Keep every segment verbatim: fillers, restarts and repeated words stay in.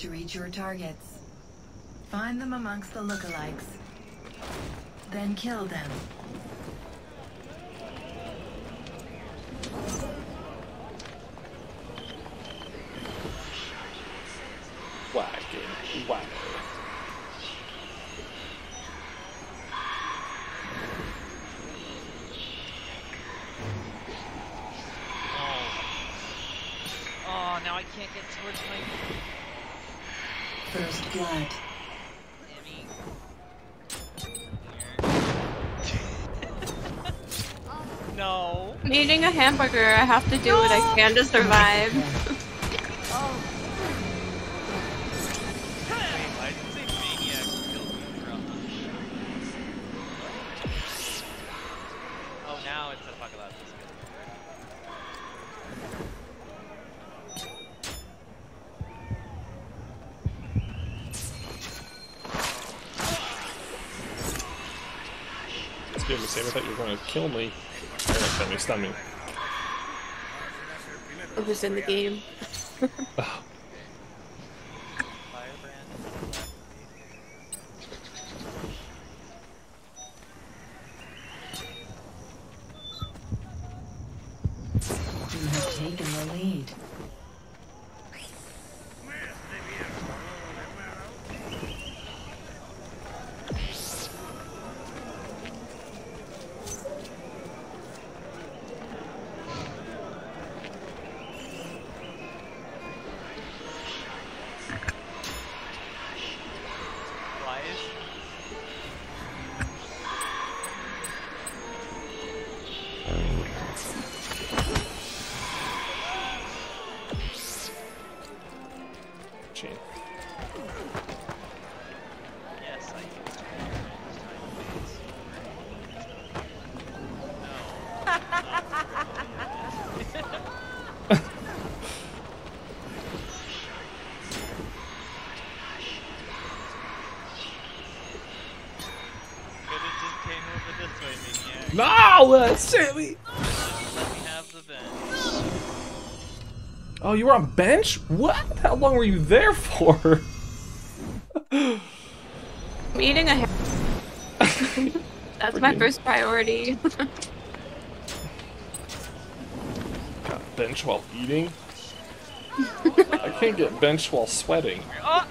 to reach your targets. Find them amongst the lookalikes. Then kill them. Whack it. Whack it. Oh, now I can't get towards my... First blood. No. I'm eating a hamburger. I have to do no. what I can to survive. Oh. Wait, why did it say maniac killed me from? Oh, now it's apocalypse. Excuse me, Sam, I thought you were going to kill me. Stun me, stun me. It was in the game. Oh. You have taken the lead. No! Uh, Sammy! Let me have the bench. Oh, you were on bench? What? How long were you there for? I'm eating a ham- That's Freaking... my first priority. Got bench while eating? I can't get bench while sweating. Oh!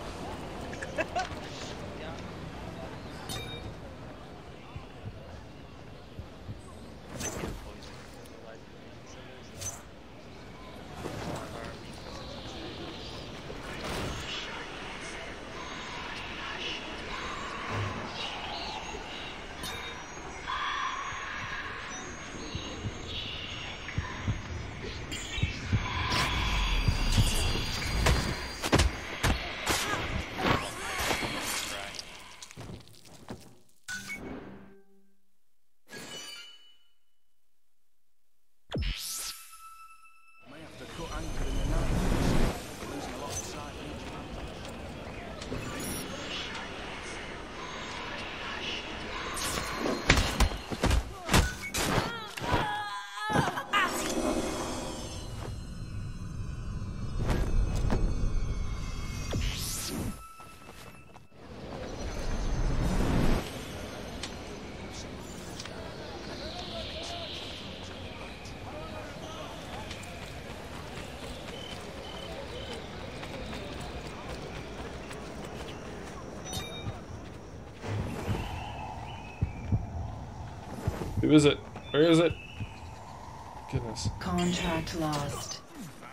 Who is it? Where is it? Goodness. Contract lost.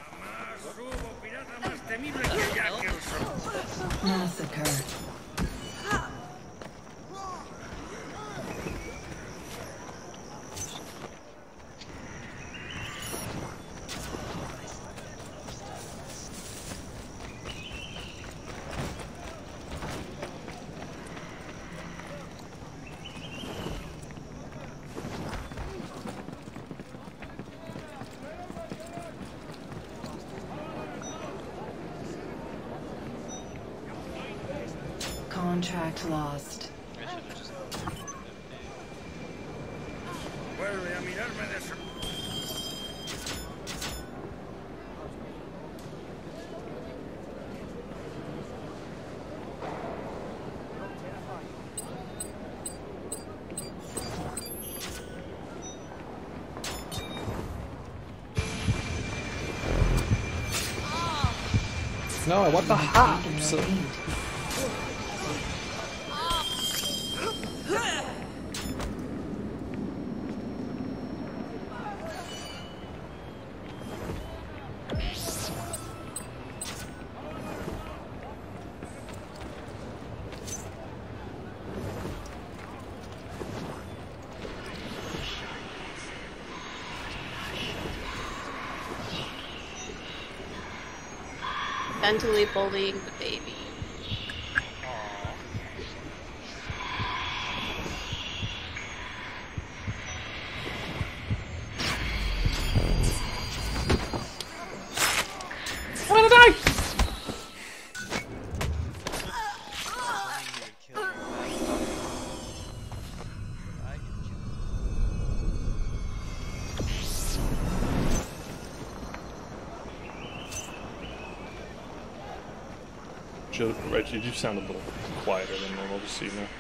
Massacre. Contract lost. No, I want the hops. Mentally bullying the baby. I'm gonna die! Joe, Reggie, you sound a little quieter than normal, just so you know.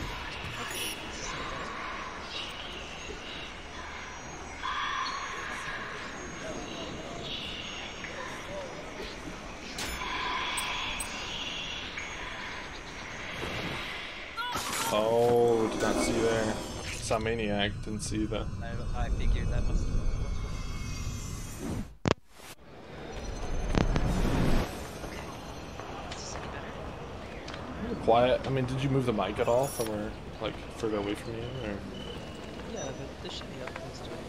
Oh, did not see there. Saw Maniac, didn't see that. I, I figured that must have been Quiet. I mean, did you move the mic at all from where, like, further away from you, or? Yeah, but this should be up close to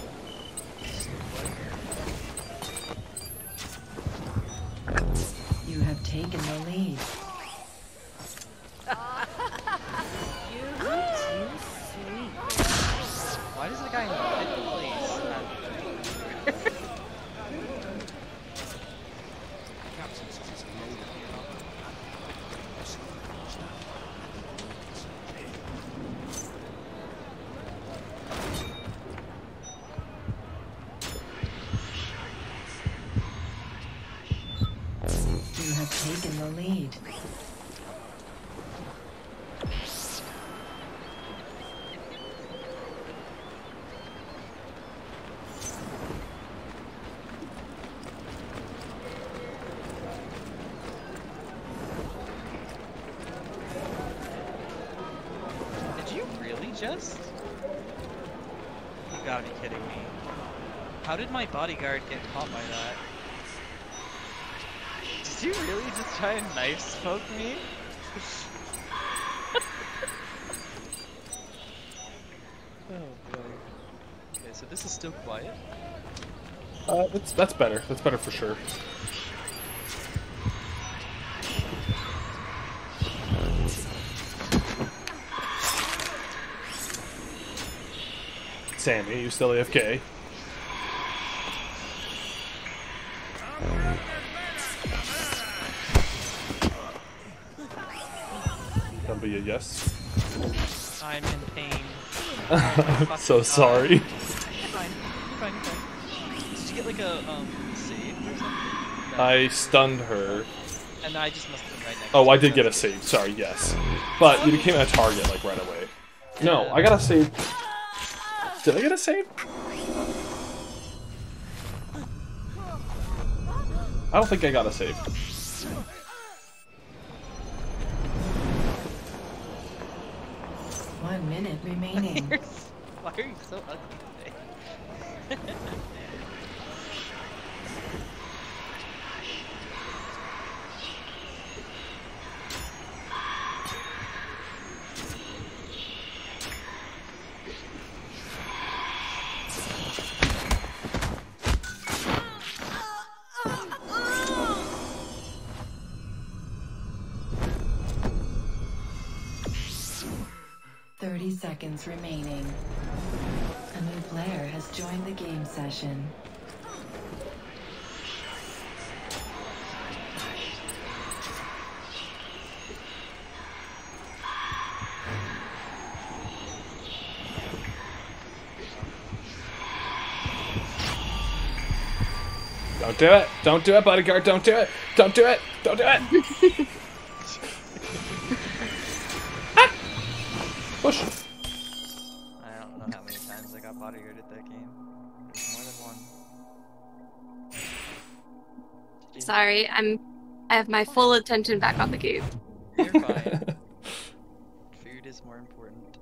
it. You have taken the lead. Why does the guy in fifth place have You have taken the lead. Did you really just? You gotta be kidding me. How did my bodyguard get caught by that? Did you really just try and knife smoke me? Oh boy. Okay, so this is still quiet? Uh, that's that's better. That's better for sure. Sammy, you still A F K? That'll be a yes. I'm in pain. I'm so sorry. You're fine. You're fine, you're fine. Did you get like a um save or something? No. I stunned her. And I just must have been right next Oh, to I it. did get a save. Sorry, yes. But you became a target like right away. No, I got a save. Did I get a save? I don't think I got a save. One minute remaining. Why are you so ugly today? thirty seconds remaining. A new player has joined the game session. Don't do it! Don't do it, bodyguard! Don't do it! Don't do it! Don't do it! Ah! Push! I don't know how many times I got bodyguarded that game. There's more than one. Did you- Sorry, I'm I have my full attention back on the game. You're fine. Food is more important.